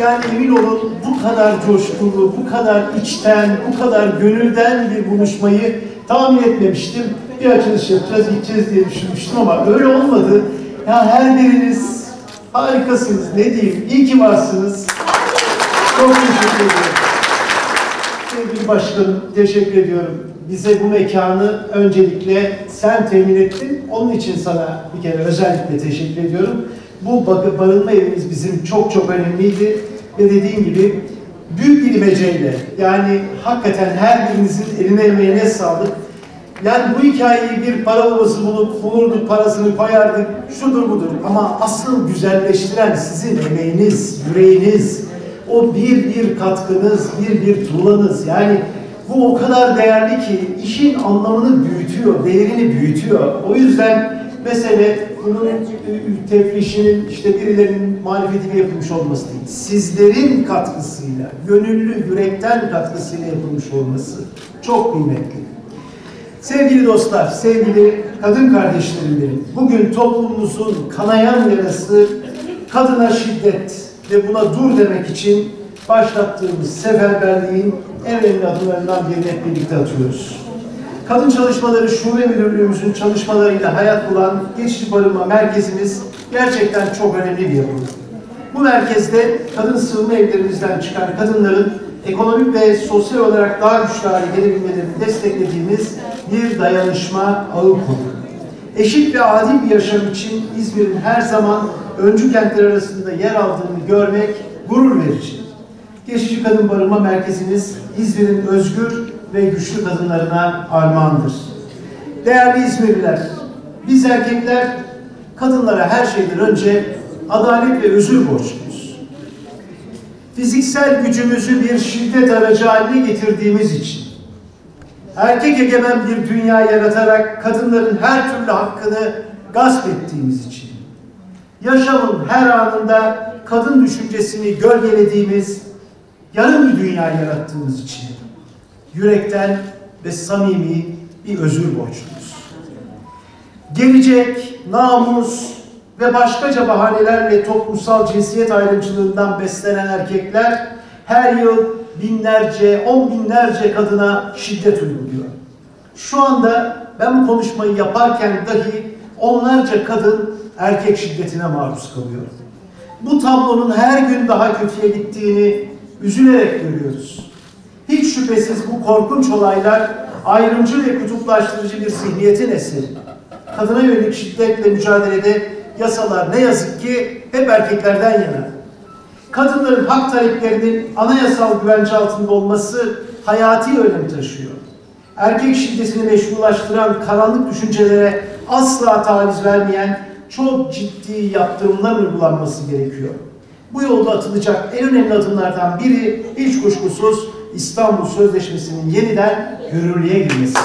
Yani emin olun bu kadar coşkulu, bu kadar içten, bu kadar gönülden bir buluşmayı tahmin etmemiştim. Bir açılış yapacağız, gideceğiz diye düşünmüştüm ama öyle olmadı. Ya her biriniz harikasınız, ne diyeyim, iyi ki varsınız. Çok teşekkür ediyorum. Sevgili başkanım, teşekkür ediyorum. Bize bu mekanı öncelikle sen temin ettin. Onun için sana bir kere özellikle teşekkür ediyorum. Bu barınma evimiz bizim çok önemliydi. Ve dediğim gibi büyük bir imeceyle, yani hakikaten her birinizin eline emeğine sağlık. Yani bu hikayeyi bir para babası bulurduk, parasını koyardık, şudur budur. Ama asıl güzelleştiren sizin emeğiniz, yüreğiniz, o bir katkınız, bir tuğlanız. Yani bu o kadar değerli ki işin anlamını büyütüyor, değerini büyütüyor. O yüzden mesele bunun tefrişinin işte birilerinin marifetiyle yapılmış olması değil. Sizlerin katkısıyla, gönüllü, yürekten katkısıyla yapılmış olması çok kıymetli. Sevgili dostlar, sevgili kadın kardeşlerim benim, bugün toplumumuzun kanayan yarası kadına şiddet ve buna dur demek için başlattığımız seferberliğin en önemli adımlarından birini hep birlikte atıyoruz. Kadın Çalışmaları Şube Müdürlüğümüzün çalışmalarıyla hayat bulan geçici barınma merkezimiz gerçekten çok önemli bir yapı. Bu merkezde kadın sığınma evlerimizden çıkan kadınların ekonomik ve sosyal olarak daha güçlü hale gelebilmelerini desteklediğimiz bir dayanışma ağı kurduk. Eşit ve adil bir yaşam için İzmir'in her zaman öncü kentler arasında yer aldığını görmek gurur verici. Geçici Kadın Barınma Merkezimiz İzmir'in özgür ve güçlü kadınlarına armağandır. Değerli İzmirliler, biz erkekler kadınlara her şeyden önce adalet ve özür borçluyuz. Fiziksel gücümüzü bir şiddet aracı haline getirdiğimiz için, erkek egemen bir dünya yaratarak kadınların her türlü hakkını gasp ettiğimiz için, yaşamın her anında kadın düşüncesini gölgelediğimiz, yarım bir dünya yarattığımız için, yürekten ve samimi bir özür borçluyuz. Gelecek, namus ve başkaca bahanelerle toplumsal cinsiyet ayrımcılığından beslenen erkekler her yıl binlerce, on binlerce kadına şiddet uyguluyor. Şu anda ben bu konuşmayı yaparken dahi onlarca kadın erkek şiddetine maruz kalıyor. Bu tablonun her gün daha kötüye gittiğini üzülerek görüyoruz. Hiç şüphesiz bu korkunç olaylar ayrımcı ve kutuplaştırıcı bir zihniyetin eseri. Kadına yönelik şiddetle mücadelede yasalar ne yazık ki hep erkeklerden yana. Kadınların hak taleplerinin anayasal güvence altında olması hayati önem taşıyor. Erkek şiddetini meşrulaştıran karanlık düşüncelere asla taviz vermeyen çok ciddi yaptırımlar uygulanması gerekiyor. Bu yolda atılacak en önemli adımlardan biri hiç kuşkusuz İstanbul Sözleşmesi'nin yeniden yürürlüğe girmesi.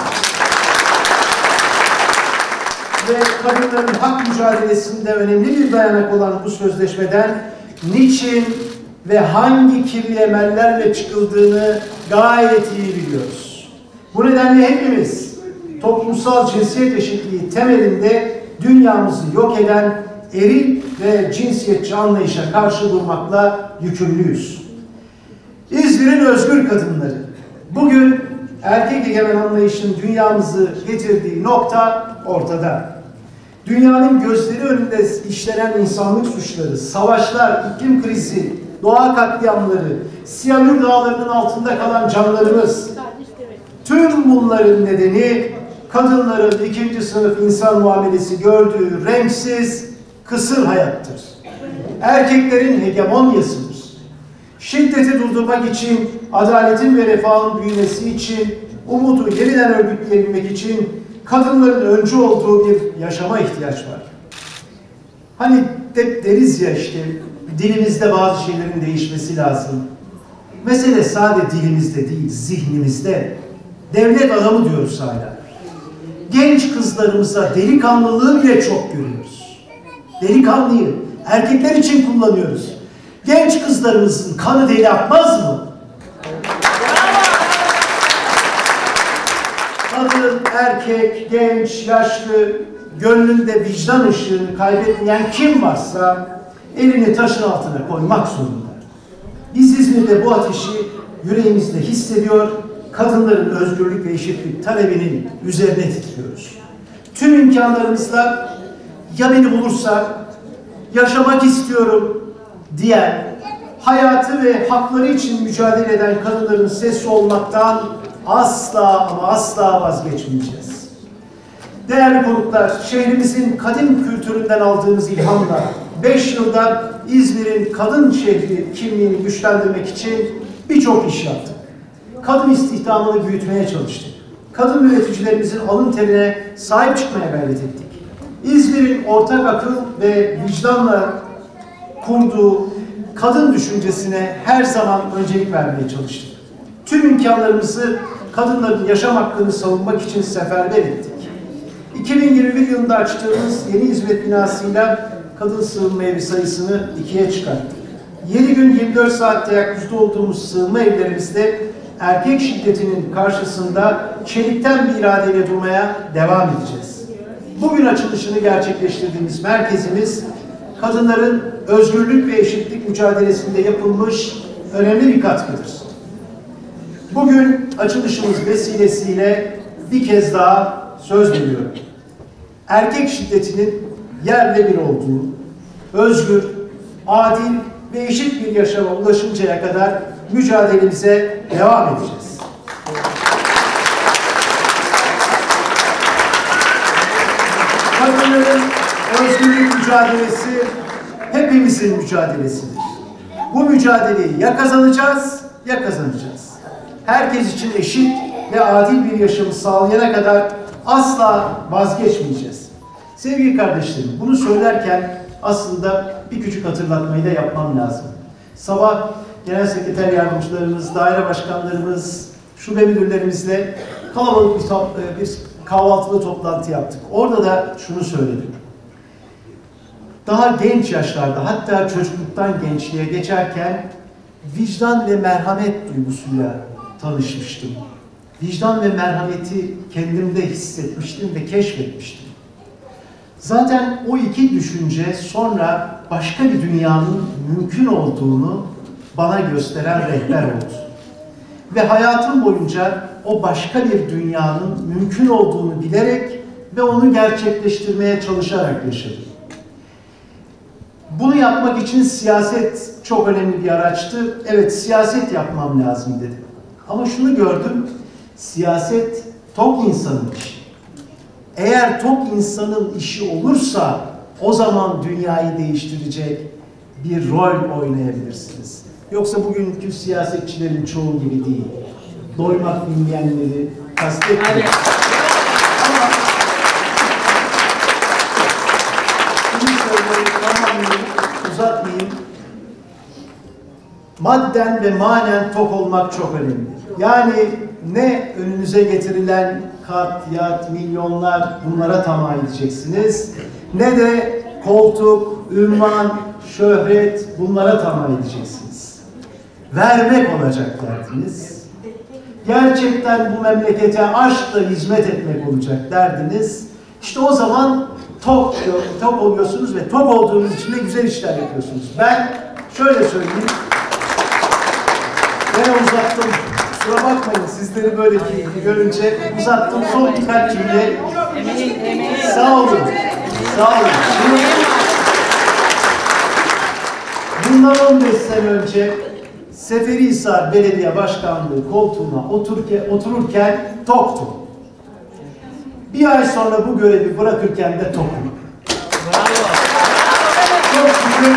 Ve kadınların hak mücadelesinde önemli bir dayanak olan bu sözleşmeden niçin ve hangi kirli emellerle çıkıldığını gayet iyi biliyoruz. Bu nedenle hepimiz toplumsal cinsiyet eşitliği temelinde dünyamızı yok eden eril ve cinsiyetçi anlayışa karşı durmakla yükümlüyüz. İzmir'in özgür kadınları, bugün erkek egemen anlayışın dünyamızı getirdiği nokta ortada. Dünyanın gözleri önünde işlenen insanlık suçları, savaşlar, iklim krizi, doğa katliamları, Siyanür dağlarının altında kalan canlarımız, tüm bunların nedeni kadınların ikinci sınıf insan muamelesi gördüğü renksiz, kısır hayattır. Erkeklerin hegemonyasıdır. Şiddeti durdurmak için, adaletin ve refahın büyümesi için, umudu yeniden örgütleyebilmek için kadınların öncü olduğu bir yaşama ihtiyaç var. Hani deriz ya işte, dilimizde bazı şeylerin değişmesi lazım. Mesele sadece dilimizde değil, zihnimizde. Devlet adamı diyoruz hala. Genç kızlarımıza delikanlılığı bile çok görüyoruz. Delikanlıyı erkekler için kullanıyoruz. Genç kızlarımızın kanı deli akmaz mı? Kadın, erkek, genç, yaşlı, gönlünde vicdan ışığını kaybetmeyen kim varsa elini taşın altına koymak zorunda. Biz İzmir'de bu ateşi yüreğimizde hissediyor, kadınların özgürlük ve eşitlik talebinin üzerine titriyoruz. Tüm imkanlarımızla ya beni bulursa, yaşamak istiyorum diyen, hayatı ve hakları için mücadele eden kadınların sesi olmaktan asla ama asla vazgeçmeyeceğiz. Değerli konuklar, şehrimizin kadim kültüründen aldığımız ilhamla 5 yılda İzmir'in kadın şehri kimliğini güçlendirmek için birçok iş yaptık. Kadın istihdamını büyütmeye çalıştık. Kadın üreticilerimizin alın terine sahip çıkmaya gayret ettik. İzmir'in ortak akıl ve vicdanla kurduğu kadın düşüncesine her zaman öncelik vermeye çalıştık. Tüm imkanlarımızı kadınların yaşam hakkını savunmak için seferber ettik. 2021 yılında açtığımız yeni hizmet binasıyla kadın sığınma evi sayısını 2'ye çıkarttık. 7 gün 24 saatte ayakta olduğumuz sığınma evlerimizde erkek şiddetinin karşısında çelikten bir iradeyle durmaya devam edeceğiz. Bugün açılışını gerçekleştirdiğimiz merkezimiz, kadınların özgürlük ve eşitlik mücadelesinde yapılmış önemli bir katkıdır. Bugün açılışımız vesilesiyle bir kez daha söz veriyorum. Erkek şiddetinin yerle bir olduğu, özgür, adil ve eşit bir yaşama ulaşıncaya kadar mücadelemize devam edeceğiz. Kadınların özgürlük mücadelesi hepimizin mücadelesidir. Bu mücadeleyi ya kazanacağız ya kazanacağız. Herkes için eşit ve adil bir yaşamı sağlayana kadar asla vazgeçmeyeceğiz. Sevgili kardeşlerim, bunu söylerken aslında bir küçük hatırlatmayı da yapmam lazım. Sabah genel sekreter yardımcılarımız, daire başkanlarımız, şube müdürlerimizle kalabalık bir kahvaltılı toplantı yaptık. Orada da şunu söyledim. Daha genç yaşlarda, hatta çocukluktan gençliğe geçerken vicdan ve merhamet duygusuyla tanışmıştım. Vicdan ve merhameti kendimde hissetmiştim ve keşfetmiştim. Zaten o iki düşünce sonra başka bir dünyanın mümkün olduğunu bana gösteren rehber oldu. Ve hayatım boyunca o başka bir dünyanın mümkün olduğunu bilerek ve onu gerçekleştirmeye çalışarak yaşadım. Bunu yapmak için siyaset çok önemli bir araçtı. Evet, siyaset yapmam lazım dedim. Ama şunu gördüm, siyaset tok insanın işi. Eğer tok insanın işi olursa o zaman dünyayı değiştirecek bir rol oynayabilirsiniz. Yoksa bugünkü siyasetçilerin çoğu gibi değil. Doymak bilmeyenleri kastetmiyor. Ama şunu söyleyeyim, tamamlayayım, uzatmayayım. Madden ve manen tok olmak çok önemli. Yani ne önünüze getirilen kat, yat, milyonlar, bunlara tamah edeceksiniz, ne de koltuk, ünvan, şöhret, bunlara tamah edeceksiniz. Vermek olacak derdiniz. Gerçekten bu memlekete aşkla hizmet etmek olacak derdiniz. İşte o zaman tok oluyorsunuz ve tok olduğunuz için de güzel işler yapıyorsunuz. Ben şöyle söyleyeyim, ben uzattım. Kusura bakmayın, sizleri böyle görünce uzattım. Son birkaç cümle. Sağ olun. Sağ olun. Bundan 15 sene önce Seferihisar Belediye Başkanlığı koltuğuna otururken toktum. Bir ay sonra bu görevi bırakırken de tokum. Çok şükür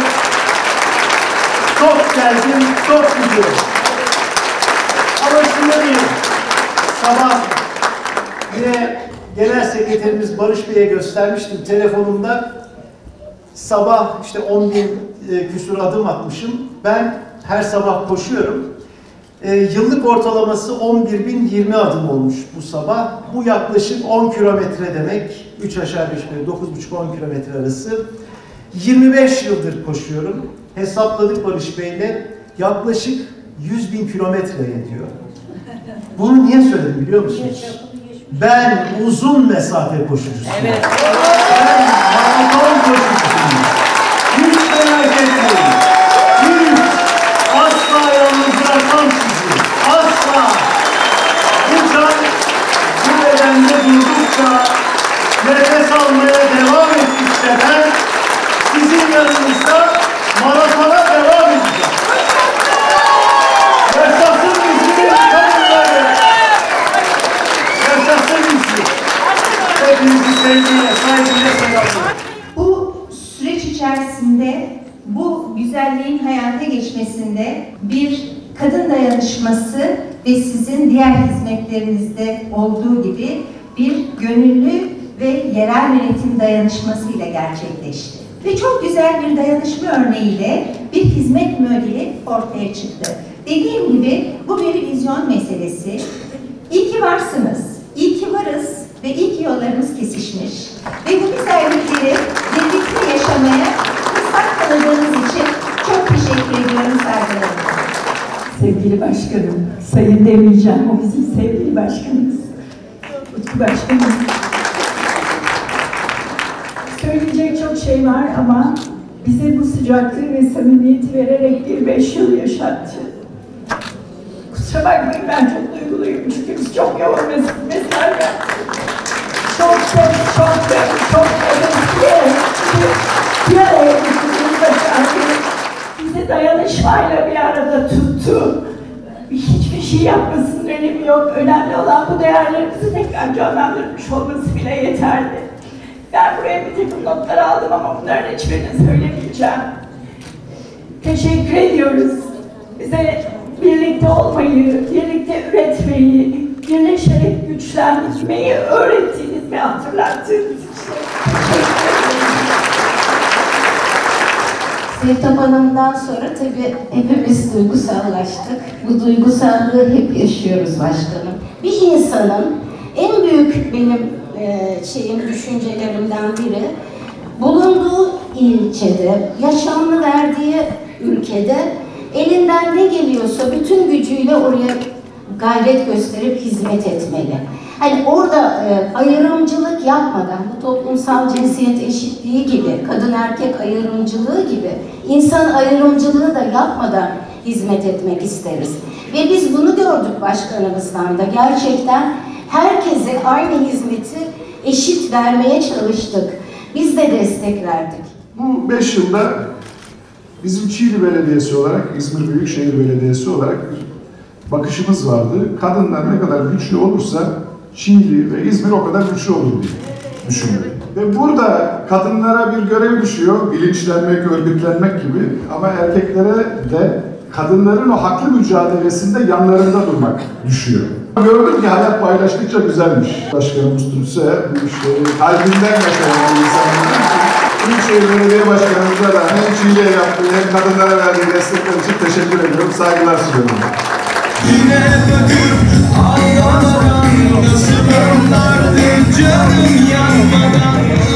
tok geldim, tok gidiyorum. Ama şunu diyeyim, sabah yine Genel Sekreterimiz Barış Bey'e göstermiştim telefonumda. Sabah işte 10.000 küsur adım atmışım. Ben her sabah koşuyorum. Yıllık ortalaması 11.020 adım olmuş bu sabah. Bu yaklaşık 10 kilometre demek. 3 aşağı 5 yukarı 9,5-10 kilometre arası. 25 yıldır koşuyorum. Hesapladık Barış Bey'le. Yaklaşık 100.000 kilometre ediyor. Bunu niye söyledim biliyor musunuz? Ben uzun mesafe koşucusuyum. Evet. Ben maraton koşucusuyum. Hiç merak etmeyin. Hiç asla üzerinde durdukça, nefes almaya devam ettikçe ben sizin yanınızda maratona devam edeceğim. Yaşasın İzmir'in kadınları! Yaşasın İzmir! Hepinizi sevgiyle, saygıyla selamlıyorum. Bu süreç içerisinde, bu güzelliğin hayata geçmesinde bir kadın dayanışması ve sizin diğer hizmetlerinizde olduğu gibi bir gönüllü ve yerel yönetim dayanışması ile gerçekleşti. Ve çok güzel bir dayanışma örneğiyle bir hizmet modeli ortaya çıktı. Dediğim gibi bu bir vizyon meselesi. İyi ki varsınız, iyi ki varız ve iyi ki yollarımız kesişmiş. Ve bu güzellikleri birlikte yaşamaya fırsat tanıdığınız için çok teşekkür ediyorum saygılarımla. Sevgili başkanım, sayın demeyeceğim, o bizim sevgili başkanımız. Utku başkanım. Söyleyecek çok şey var ama bize bu sıcaklığı ve samimiyeti vererek bir 5 yıl yaşattı. Kusura bakmayın, ben çok duyguluyum çünkü biz çok yoğun mesailer yaptık. Çok bir araya getirdiğini başardı. Bizi dayanışmayla bir arada tuttu. Hiçbir şey yapmasının önemi yok. Önemli olan bu değerlerimizi tekrar canlandırmış olması bile yeterli. Ben buraya bir takım notlar aldım ama bunların hiçbirini söylemeyeceğim. Teşekkür ediyoruz. Bize birlikte olmayı, birlikte üretmeyi, birleşerek güçlenmeyi öğrettiğiniz ve hatırlattığınız için teşekkür ederim. Sevtap Hanım'dan sonra tabii hepimiz duygusallaştık. Bu duygusallığı hep yaşıyoruz başkanım. Bir insanın en büyük benim düşüncelerimden biri, bulunduğu ilçede, yaşamını verdiği ülkede elinden ne geliyorsa bütün gücüyle oraya gayret gösterip hizmet etmeli. Hani orada ayrımcılık yapmadan, bu toplumsal cinsiyet eşitliği gibi, kadın erkek ayrımcılığı gibi, insan ayrımcılığı da yapmadan hizmet etmek isteriz. Ve biz bunu gördük başkanımızdan da. Gerçekten herkese aynı hizmeti eşit vermeye çalıştık. Biz de destek verdik. Bu 5 yılda bizim Çiğli Belediyesi olarak, İzmir Büyükşehir Belediyesi olarak bir bakışımız vardı. Kadınlar ne kadar güçlü olursa Çiğli ve İzmir o kadar güçlü olur diye düşünüyorum. Ve burada kadınlara bir görev düşüyor, bilinçlenmek, örgütlenmek gibi, ama erkeklere de kadınların o haklı mücadelesinde yanlarında durmak düşüyor. Gördüm ki hayat paylaştıkça güzelmiş. Başkanımız Tunç'e bu işleri kalbinden yaşayan insanlar. Büyükşehir Belediye Başkanımıza da hem Çiğli'ye yaptığı hem kadınlara verdiği destekler için teşekkür ediyorum, saygılar sunuyorum. Yine bakıp ağlamadan nasıl anlardın canım yanmadan.